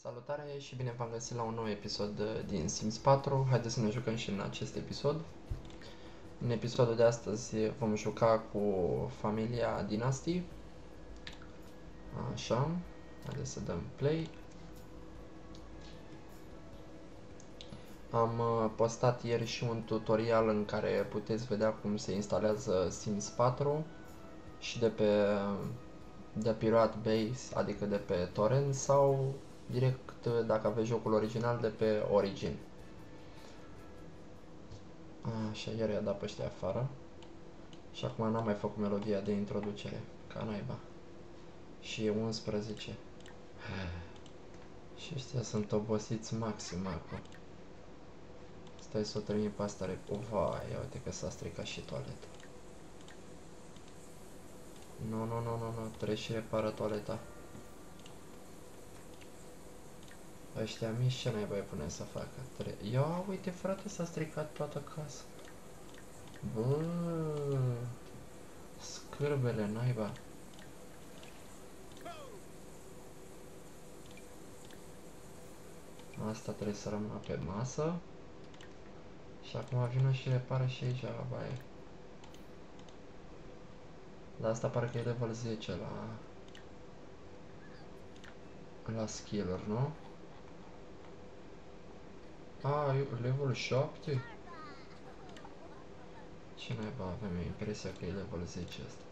Salutare și bine v-am găsit la un nou episod din Sims 4. Haideți să ne jucăm și în acest episod. În episodul de astăzi vom juca cu familia Dynasty. Așa, haideți să dăm play. Am postat ieri și un tutorial în care puteți vedea cum se instalează Sims 4 și de pe Pirate Base, adică de pe torrent, sau direct dacă aveți jocul original de pe Origin. Așa, iar i-a dat pe ăștia afară. Și acum n-am mai făcut melodia de introducere, ca naiba. Și e 11. Și ăștia sunt obosiți maxim acum. Stai să o termin pe asta vai, ia uite că s-a stricat și toaleta. Nu, trebuie și repară toaleta. Ăștia mici ce naiba îi punem să facă? Ia uite frate, s-a stricat toată casa. Bă, scârbele naiba. Asta trebuie să rămână pe masă. Și acum vină și repară și aici baie. Dar asta parcă e level 10 la skill-uri, nu? E level 7? Ce naiba, avem impresia că e level 10 asta.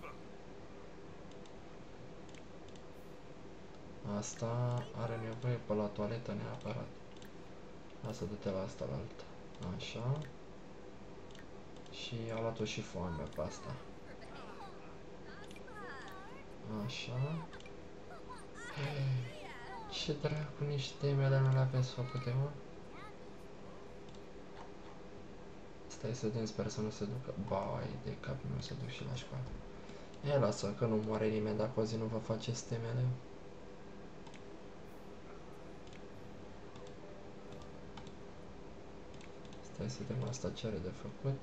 Asta are nevoie pe la toaletă neapărat. Asta dă-te la asta la alta. Așa. Și a luat-o și foame pe asta. Așa. Ce dracu, nici temele nu le aveți făcute, mă? Stai să vedem, sper să nu se ducă. Bai, de cap, nu se duc și la școală. Lasă, că nu moare nimeni dacă o zi nu vă faceți temele. Stai să vedem asta ce are de făcut.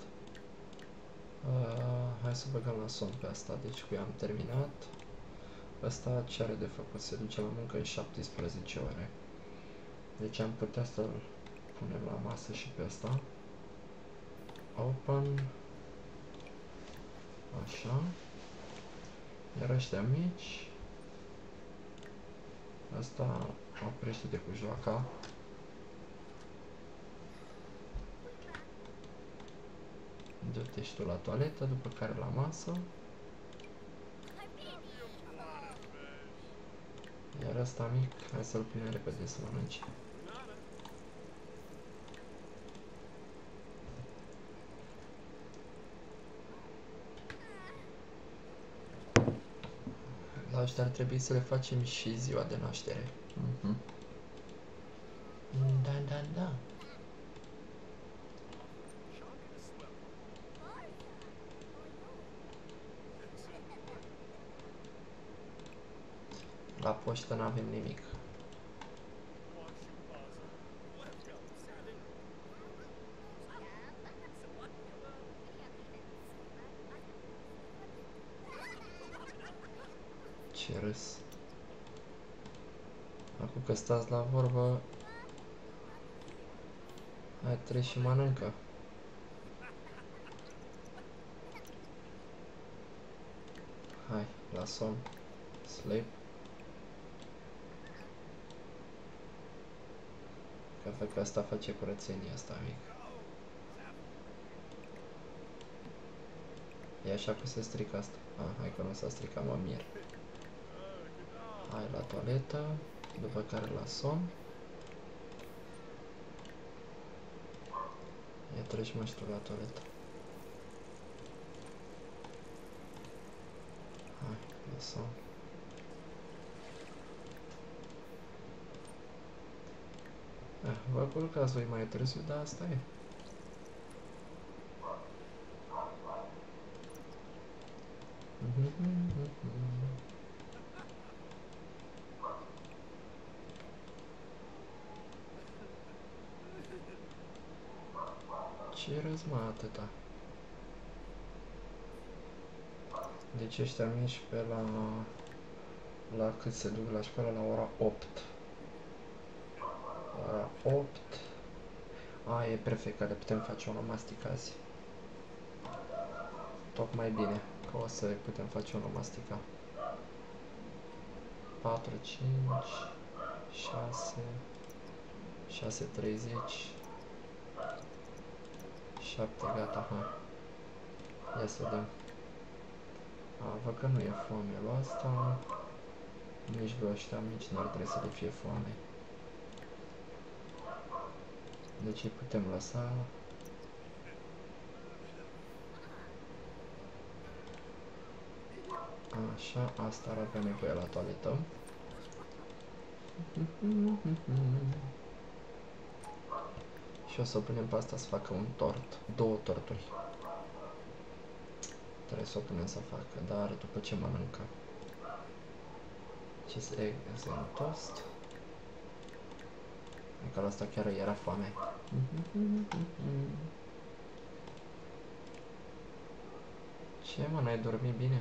Hai să băgăm la somn pe asta, deci cu ea am terminat. Asta ce are de făcut? Se duce la muncă în 17 ore. Deci am putea să punem la masă și pe asta. Open. Așa. Iar ăștia mici. Asta oprește-te cu joaca. Du-te și tu la toaletă, după care la masă. Iar ăsta mic, hai să-l punem repede să mănânce. La ăștia ar trebui să le facem și ziua de naștere. Da. La poștă n-avem nimic. Ce râs. Acum că stați la vorbă, hai, treci și mănâncă. Hai, la somn. Sleep. Că asta face curățenia asta mic. E așa că se strică asta. Hai că nu s-a stricat, mă mir. Hai la toaletă, după care la somn. Ia treci mă și tu la toaletă. Hai, la somn. Vă culcați voi mai târziu, dar asta e. Ce râs, mă, atâta? Deci ăștia mici pe la cât se duc la școală? La ora 8. 8. A, e perfect, că le putem face onomastic azi. Tocmai bine, că o să putem face onomastica. 4, 5, 6, 6, 30, 7, gata, ha. Ia să vedem. A, văd că nu e foame la asta. Nici pe ăștia mici n-ar trebui să le fie foame. Deci îi putem lăsa. Așa, asta ar avea nevoie la toaletă. Și o să punem pe asta să facă un tort. 2 torturi. Trebuie să o punem să facă, dar după ce mănâncă. Cheese egg is in toast. Că la asta chiar era foame. Ce mă, n-ai dormit bine?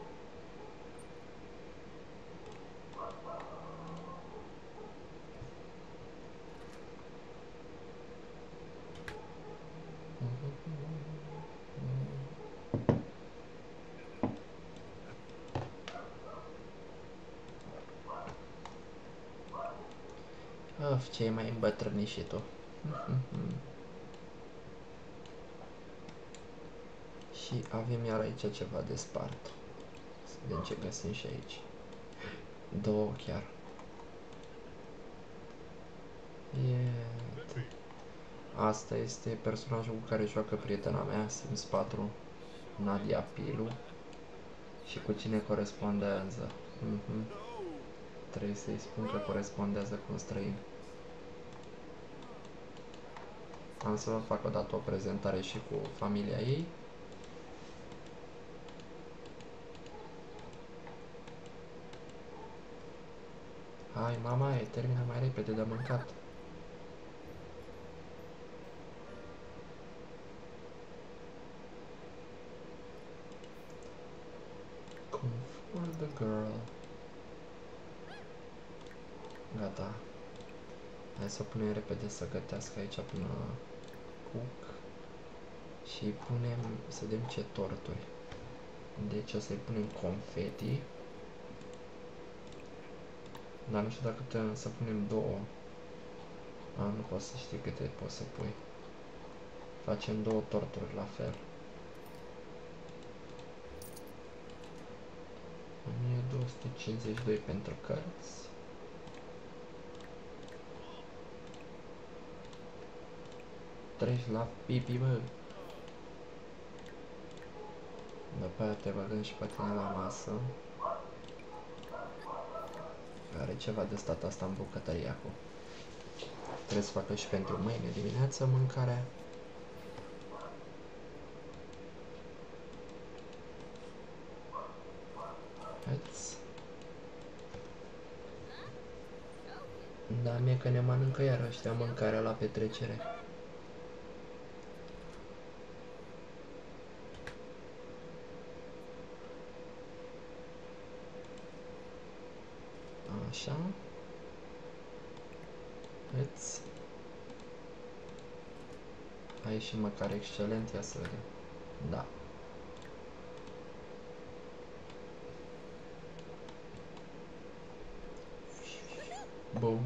Of, ce ai mai îmbătrânit și tu. Și avem iar aici ceva de spart. Să vedem ce găsim și aici. 2 chiar. Iată. Asta este personajul cu care joacă prietena mea, Sims 4, Nadia Pilu. Și cu cine corespondează. Trebuie să-i spun că corespondează cu un străin. Am să vă fac odată o prezentare și cu familia ei. Hai, mama, termină mai repede de mâncat. Comfort the girl. Gata. Hai să punem repede să gătească aici până cook. Și punem, să vedem ce torturi. Deci o să-i punem confeti. Dar nu știu dacă putem să punem 2. Nu poți să știi câte poți să pui. Facem 2 torturi la fel. 1252 pentru cărți. Treci la pipi, bă. După aia te băgăm și pe tine la masă. Are ceva de stat asta în bucătăria cu. Trebuie să facă și pentru mâine dimineață mâncarea. Haideți. Da, mie că ne mănâncă iar ăștia mâncarea la petrecere. Așa. Haideți. A ieșit măcar excelent, ia să vedem. Da. Bum.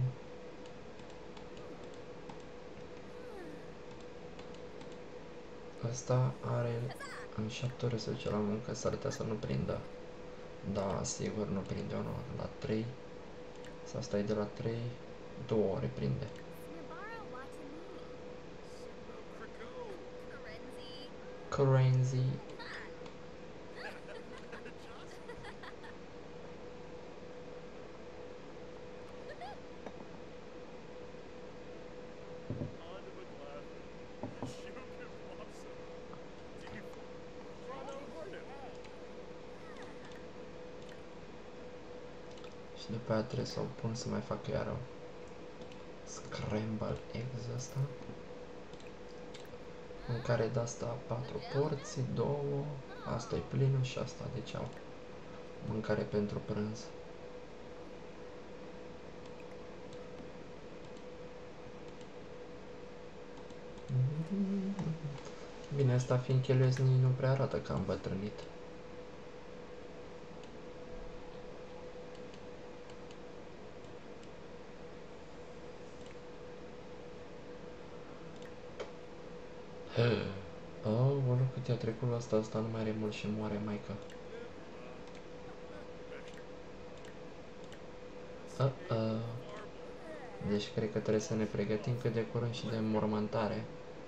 Asta are în 7 ore să duce la muncă, s-ar putea să nu prindă. Da, sigur nu prinde unul la 3. Sau stai de la 3, 2 ore prinde. Crazy. Și după aia trebuie să o pun să mai fac iar o scramble eggs asta. În care de asta 4 porții, 2, asta e plină și asta, deci au mâncare pentru prânz. Bine, asta fiind chelesnii nu prea arată că am bătrânit. Oh, ăla cât i-a trecut la asta nu mai are mult și moare maica. Deci cred că trebuie să ne pregătim cât de curând și de înmormântare.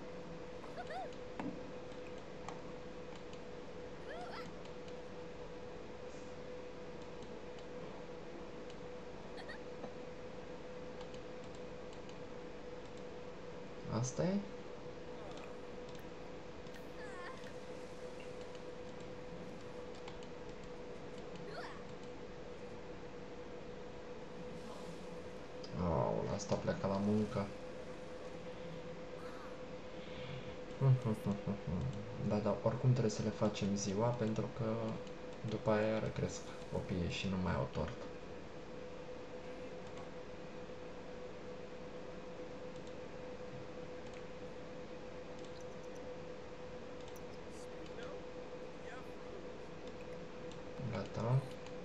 Asta e? Oh, asta pleacă la muncă. Da, da, oricum trebuie să le facem ziua pentru că după aia iară cresc copiii și nu mai au tort. Gata.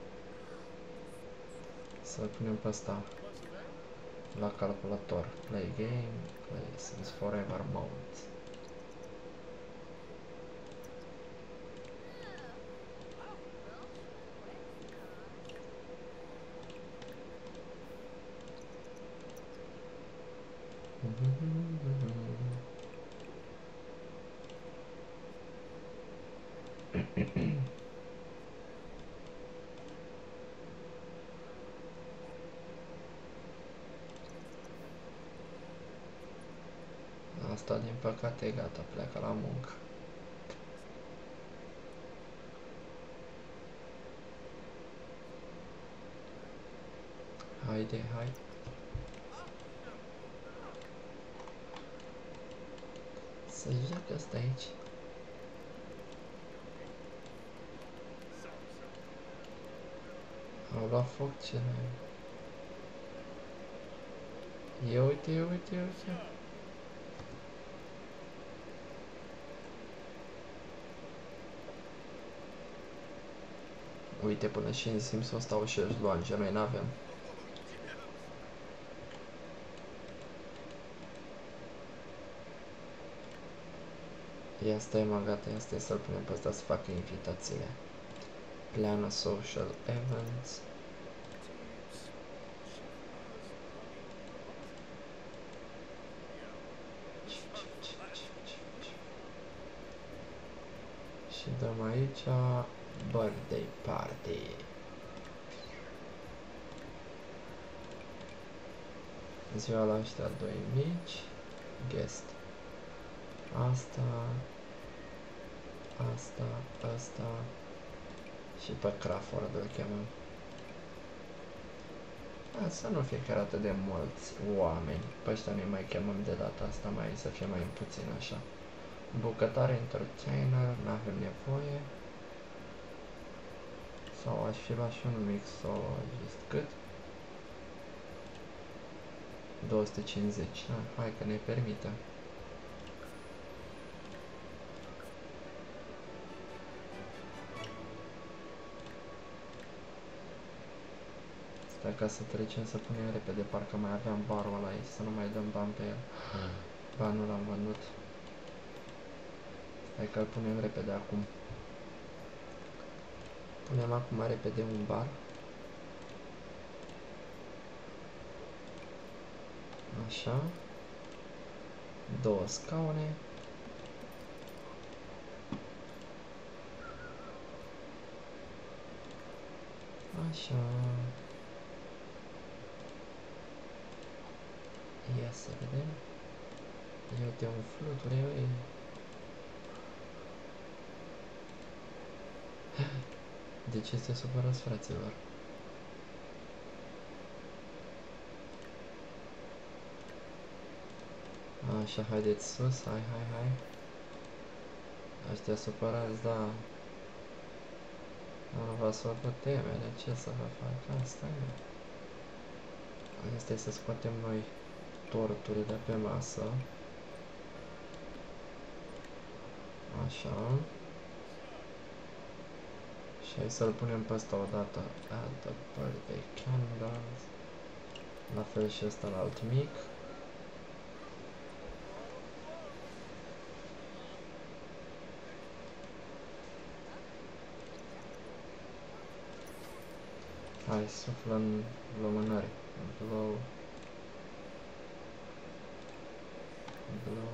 Să punem pe asta la calculator. Play game, play Sims Forever mode. Asta din păcate gata, pleacă la muncă. Haide, hai. Să joacă asta aici. Au luat foc ce n-ai. Ia uite, ia uite, ia uite. Uite, până și în Sims-ul ăsta o și-și lua, ce noi n-avem. Ia stai mă, gata, ia stai să-l punem pe ăsta să facă invitațiile. Plan a social events. Și dăm aici birthday party. Ziua la ăștia doi mici. Guest. Asta. Asta. Asta. Și pe Crawford îl chemăm. Să nu fie chiar atât de mulți oameni. Pe ăștia nu mai chemăm de data asta, mai să fie mai puțin așa. Bucătare, entertainer, n-avem nevoie. Sau aș fi luat și un mixologist. Cât? 250. Hai că ne permită. Stai ca să trecem să punem repede, parcă mai aveam barul ăla aici, să nu mai dăm bani pe el. Ba, nu l-am vândut. Stai că îl punem repede acum. Punem acum repede un bar. Așa. 2 scaune. Așa. Ia să vedem. Eu te un fluture, oi. De ce este supărați, fraților? Așa, haideți sus, hai, hai, hai. Aștia supărați, da. Nu v-ați făcut temele, ce să vă fac? Asta e. Asta e să scoatem noi torturile pe masă. Așa. Și hai să-l punem pe ăsta odată. Add the birthday candles. La fel și ăsta la alt mic. Hai, suflă în lumânări. Blow. Blow.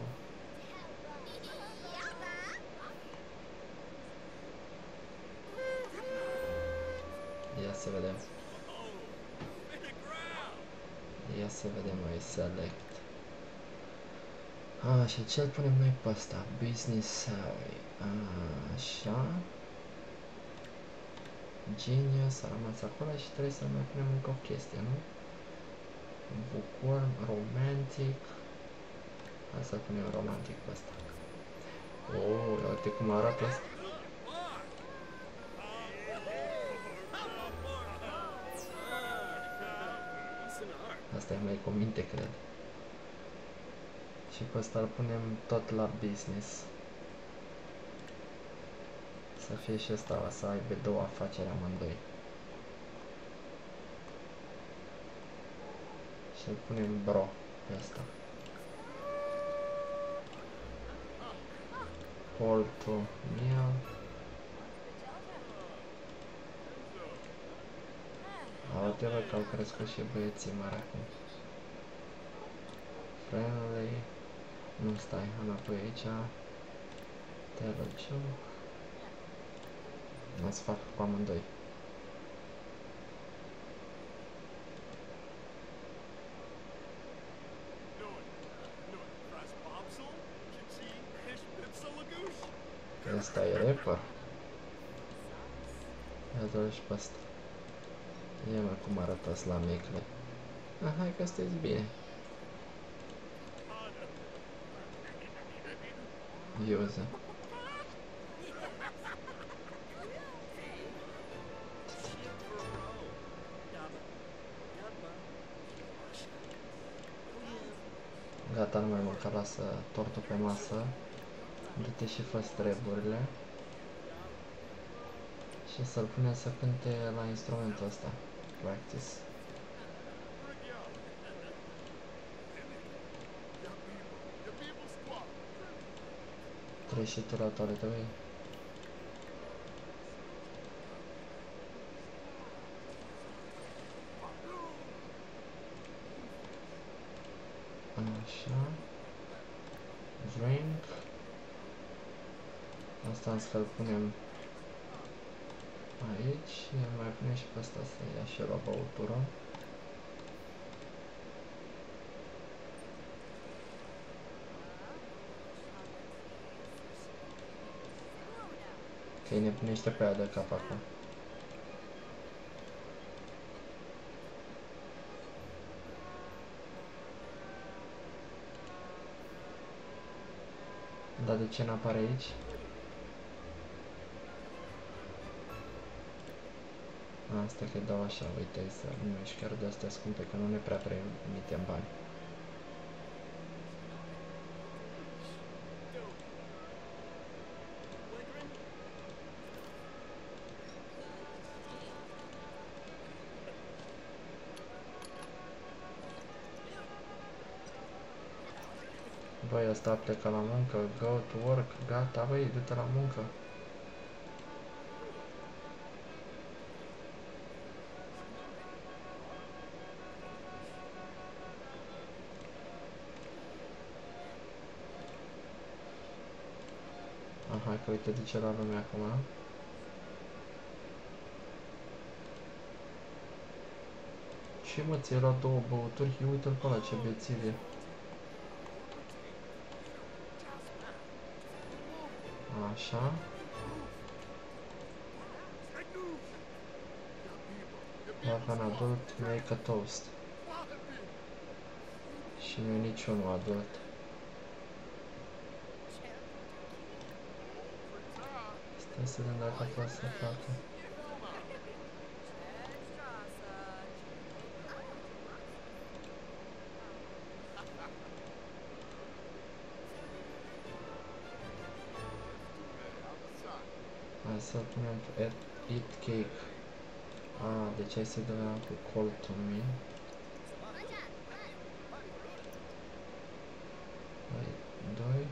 Ia să vedem. Ia să vedem noi, select. Așa, ce-l punem noi pe ăsta? Business salary. Așa. Genius a rămas acolo și trebuie să mai punem încă o chestie, nu? Bookworm, romantic. Hai să punem romantic pe ăsta. Oh, uite cum arată asta. Asta e mai cu minte, cred. Și pe ăsta îl punem tot la business. Să fie și ăsta, să aibă două afaceri amândoi. Și îl punem bro pe ăsta. Call to meal. Uite-vă că au crescut și băieții mari acum. Friendly. Nu, stai, înapoi aici. Tell a joke. O să fac cu amândoi. Ăsta e rapper. Ia dă-l și pe ăsta. Ia mă cum arată la micile. Hai că sunteți bine. User. Gata, nu mai mânca, lasă tortul pe masă. Du-te și fă treburile. Și să-l punem să cânte la instrumentul ăsta. Practice. Treci și tu la toaletă, băi? Așa. Drink. Asta îl punem aici și mai punem și pe asta să ia și la băutură. Că îi nebunește pe aia de cap acum. Dar de ce n-apare aici? Asta că dau așa, uite, să nu ești chiar de astea scumpe, că nu ne prea permitem bani. Băi, ăsta a plecat la muncă, go to work, gata, băi, du-te la muncă. Aha, că uite, duce la lume acum. Ce mă, ți-ai luat două băuturi? Uite-l pe ăla, ce bețiv e. Așa. Have an adult, make a toast. Și nu e niciunul adult. Stai să vedem dacă poate să facă. să punem eat cake. Deci hai să dăm cu call to me. Hai, 2.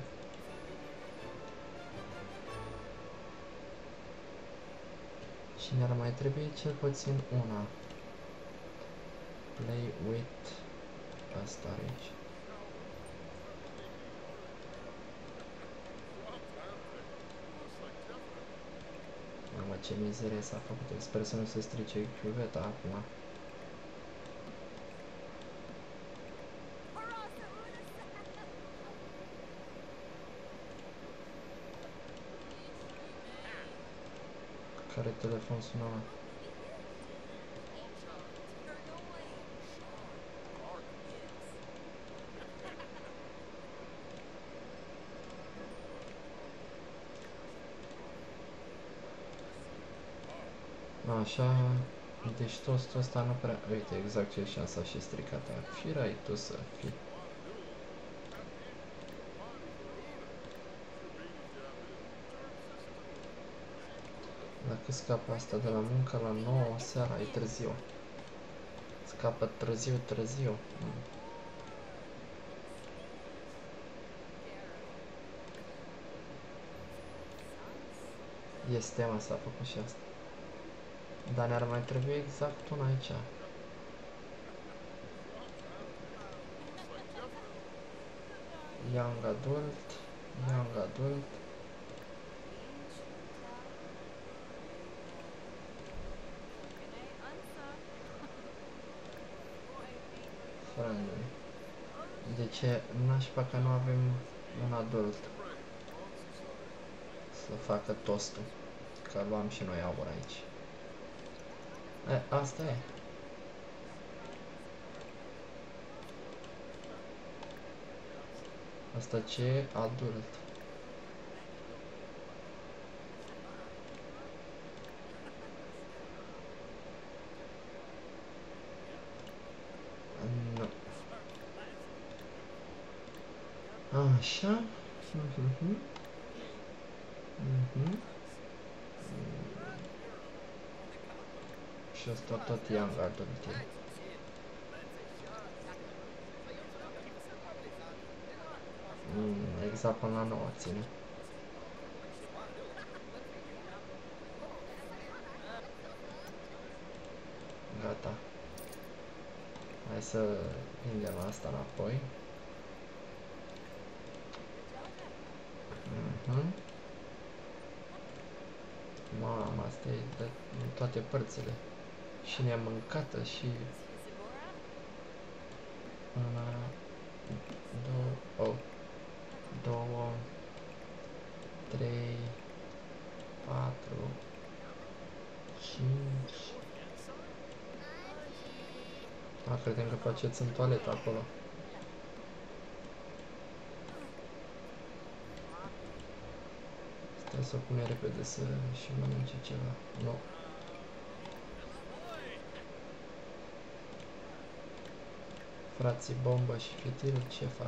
Și ne-ar mai trebui cel puțin una. Play with asta aici. Mamă, ce mizerie s-a făcut. Sper să nu se strice chiuveta acum. Care telefon sună? Așa, deci tostul ăsta nu prea... Uite, exact ce șansa și stricată. Firai tu să fii. Dacă scapă asta de la muncă la 9 seara, e târziu. Scapă târziu. Este, mă, s-a făcut și asta. Dar ne-ar mai trebui exact una aici. Young adult. Friendly. De ce nașpa că nu avem un adult să facă tostul? Că luam și noi aur aici. Asta e. Asta ce e adult. Nu. Așa. Și asta tot young adult e. Exact până la 9 ține. Gata. Hai să vindem asta înapoi. Mama, asta e de toate părțile. Și nemâncată și... Una... Două... 3... 4... 5... Credem că faceți în toaletă acolo. Stai să o pune repede să și mănânce ceva. Nu. Frații Bombă și Fitil, ce fac?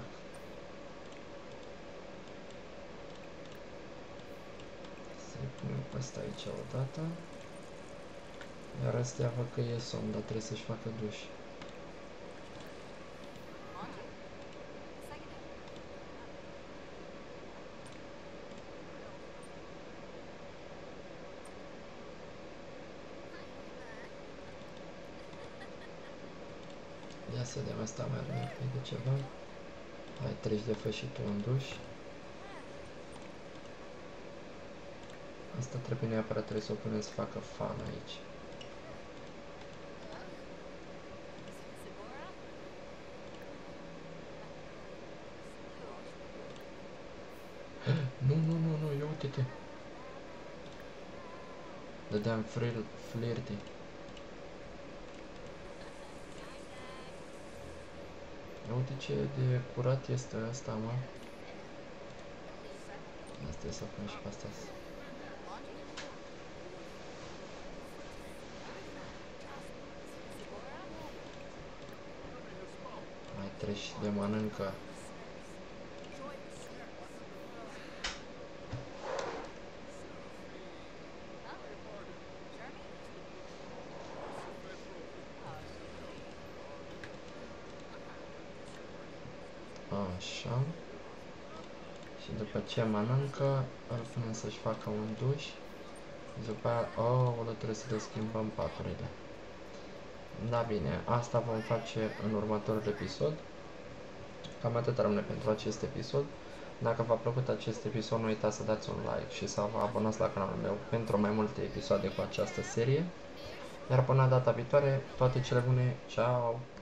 Să-i punem pe ăsta aici odată. Iar astea văd că e somn, dar trebuie să-și facă duș. Ia să vedem, asta mai are nevoie de ceva. Hai, treci de fă și tu în duș. Asta trebuie neapărat, trebuie să o punem să facă fan aici. Nu, ia uite-te. Dădeam flirty. Ia uite ce de curat este asta, mă. Asta e să pun și pe asta. Mai treci de mănâncă. Așa. Și după ce mănâncă, îl punem să-și facă un duș. După aia, trebuie să le schimbăm paturile. Da, bine, asta vom face în următorul episod. Cam atât rămâne pentru acest episod. Dacă v-a plăcut acest episod, nu uitați să dați un like și să vă abonați la canalul meu pentru mai multe episoade cu această serie. Iar până data viitoare, toate cele bune, ciao!